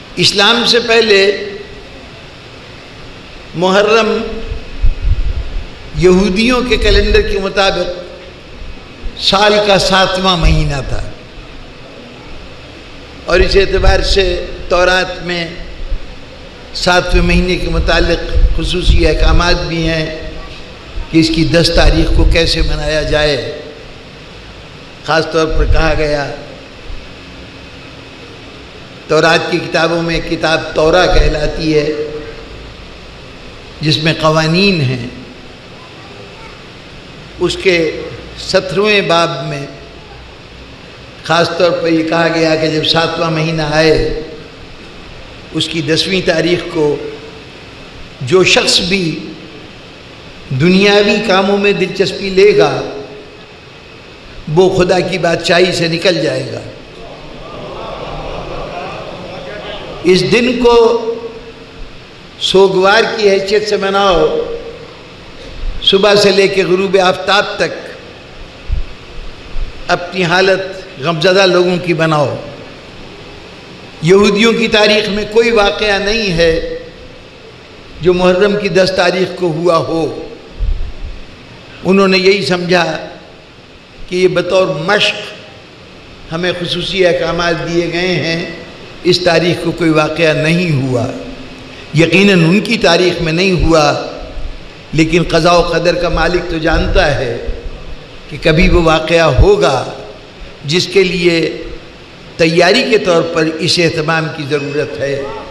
اسلام سے پہلے محرم یہودیوں کے کیلنڈر کے مطابق سال کا 7واں مہینہ تھا، اور اس اعتبار سے تورات میں 7ویں مہینے کے متعلق خصوصی احکامات بھی ہیں کہ اس کی 10 تاریخ کو کیسے منایا جائے۔ خاص طور پر کہا گیا تورات کی کتابوں میں کتاب تورا کہلاتی ہے، جس میں قوانین ہیں۔ اس کے 17ویں باب میں خاص طور پر یہ کہا گیا کہ جب 7واں مہینہ آئے، اس کی 10ویں تاریخ کو جو شخص بھی دنیاوی کاموں میں دلچسپی لے گا وہ خدا کی بادشاہی سے نکل جائے گا۔ اس دن کو سوگوار کی حیثیت سے مناؤ، صبح سے لے کے غروب آفتاب تک اپنی حالت غمزدہ لوگوں کی بناؤ۔ یہودیوں کی تاریخ میں کوئی واقعہ نہیں ہے جو محرم کی 10 تاریخ کو ہوا ہو۔ انہوں نے یہی سمجھا کہ یہ بطور مشق ہمیں خصوصی احکامات دیے گئے ہیں، اس تاریخ کو کوئی واقعہ نہیں ہوا۔ یقیناً ان کی تاریخ میں نہیں ہوا، لیکن قضاء و قدر کا مالک تو جانتا ہے کہ کبھی وہ واقعہ ہوگا جس کے لیے تیاری کے طور پر اس اہتمام کی ضرورت ہے۔